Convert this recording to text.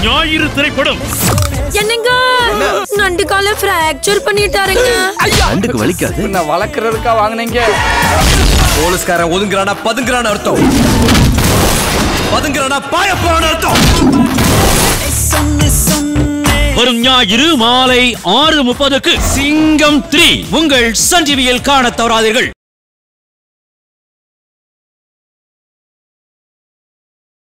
ஞாயிறு திரைப்படம். என்னங்க நண்டு கால ஃப்ராக்சர் பண்ணிட்டாருங்க. நண்டுக்கு வலிக்காது. நான் வளர்க்கறதுக்கா வாங்குனீங்க. போலீஸ்காரன் ஒதுங்குறானா பதுங்குறான அர்த்தம். பதுங்குறானா பாய போறான அர்த்தம். வரும் ஞாயிறு மாலை 6:30க்கு சிங்கம் 3 உங்கள் சன் டிவியில் காணத் தவறாதீர்கள்.